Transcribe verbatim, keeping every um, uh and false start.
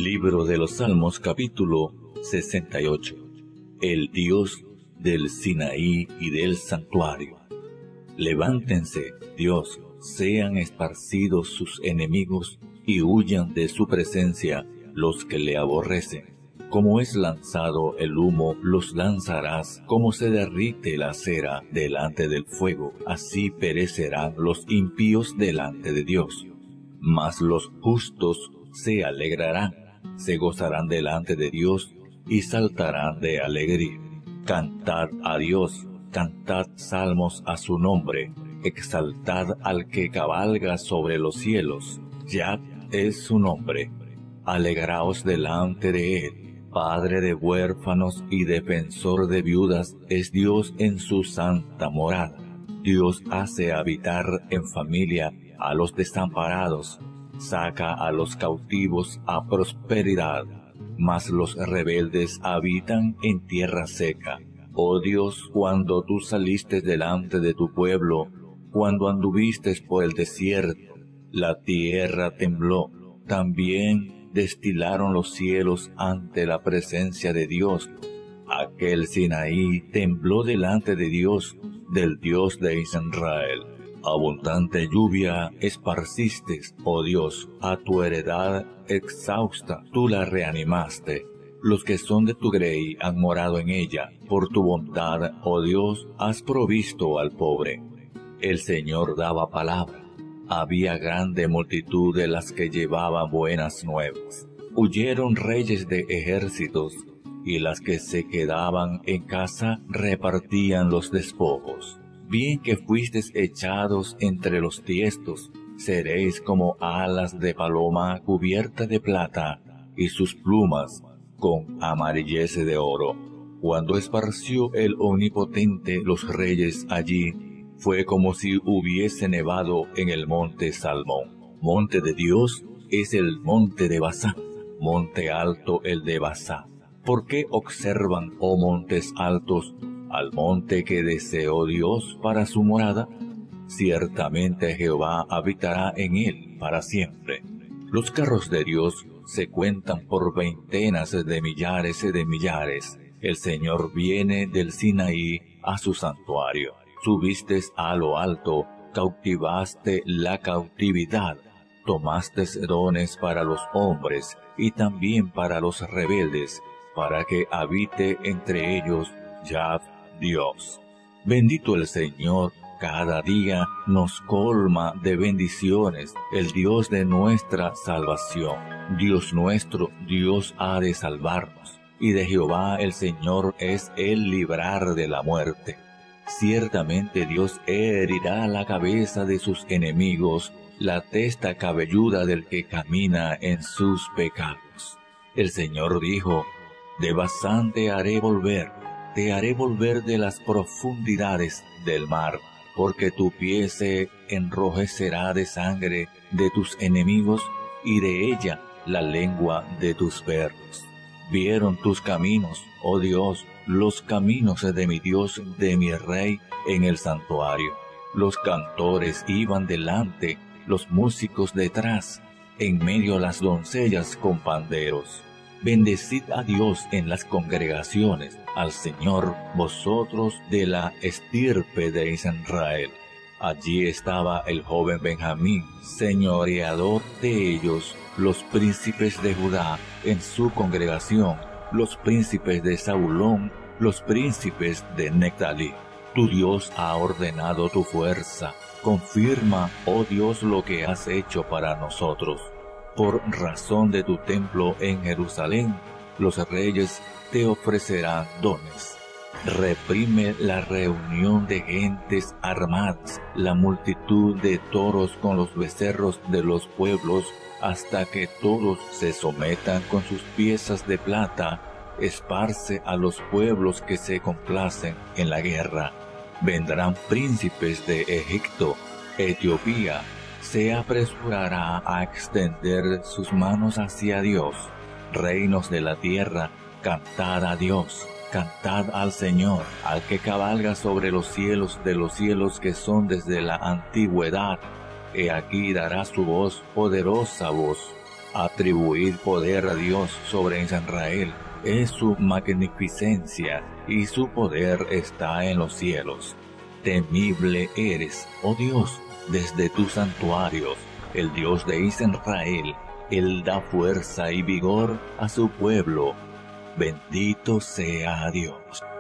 Libro de los Salmos, capítulo sesenta y ocho. El Dios del Sinaí y del santuario. Levántense, Dios, sean esparcidos sus enemigos y huyan de su presencia los que le aborrecen. Como es lanzado el humo, los lanzarás, como se derrite la cera delante del fuego, así perecerán los impíos delante de Dios. Mas los justos se alegrarán, se gozarán delante de Dios y saltarán de alegría. Cantad a Dios, cantad salmos a su nombre, exaltad al que cabalga sobre los cielos, Yah es su nombre. Alegraos delante de él, Padre de huérfanos y defensor de viudas es Dios en su santa morada. Dios hace habitar en familia a los desamparados, saca a los cautivos a prosperidad, mas los rebeldes habitan en tierra seca. Oh Dios, cuando tú saliste delante de tu pueblo, cuando anduviste por el desierto, la tierra tembló, también destilaron los cielos ante la presencia de Dios. Aquel Sinaí tembló delante de Dios, del Dios de Israel. Abundante lluvia esparciste, oh Dios, a tu heredad exhausta, tú la reanimaste. Los que son de tu grey han morado en ella. Por tu bondad, oh Dios, has provisto al pobre. El Señor daba palabra. Había grande multitud de las que llevaban buenas nuevas. Huyeron reyes de ejércitos, y las que se quedaban en casa repartían los despojos. Bien que fuisteis echados entre los tiestos, seréis como alas de paloma cubierta de plata, y sus plumas con amarillez de oro. Cuando esparció el Omnipotente los reyes allí, fue como si hubiese nevado en el monte Salmón. Monte de Dios es el monte de Basán, monte alto el de Basán. ¿Por qué observan, oh montes altos, al monte que deseó Dios para su morada? Ciertamente Jehová habitará en él para siempre. Los carros de Dios se cuentan por veintenas de millares de millares. El Señor viene del Sinaí a su santuario. Subiste a lo alto, cautivaste la cautividad, tomaste dones para los hombres y también para los rebeldes, para que habite entre ellos Yah Dios. Bendito el Señor, cada día nos colma de bendiciones, el Dios de nuestra salvación. Dios nuestro, Dios ha de salvarnos, y de Jehová el Señor es el librar de la muerte. Ciertamente Dios herirá la cabeza de sus enemigos, la testa cabelluda del que camina en sus pecados. El Señor dijo, de Basán te haré volver, te haré volver de las profundidades del mar, porque tu pie se enrojecerá de sangre de tus enemigos, y de ella la lengua de tus perros. Vieron tus caminos, oh Dios, los caminos de mi Dios, de mi Rey, en el santuario. Los cantores iban delante, los músicos detrás, en medio las doncellas con panderos. Bendecid a Dios en las congregaciones, al Señor, vosotros de la estirpe de Israel. Allí estaba el joven Benjamín, señoreador de ellos, los príncipes de Judá en su congregación, los príncipes de Zabulón, los príncipes de Neftalí. Tu Dios ha ordenado tu fuerza. Confirma, oh Dios, lo que has hecho para nosotros. Por razón de tu templo en Jerusalén, los reyes te ofrecerán dones. Reprime la reunión de gentes armadas, la multitud de toros con los becerros de los pueblos, hasta que todos se sometan con sus piezas de plata. Esparce a los pueblos que se complacen en la guerra. Vendrán príncipes de Egipto, Etiopía, se apresurará a extender sus manos hacia Dios. Reinos de la tierra, cantad a Dios, cantad al Señor, al que cabalga sobre los cielos de los cielos que son desde la antigüedad. He aquí dará su voz, poderosa voz. Atribuir poder a Dios sobre Israel es su magnificencia, y su poder está en los cielos. Temible eres, oh Dios, desde tus santuarios, el Dios de Israel. Él da fuerza y vigor a su pueblo. Bendito sea Dios.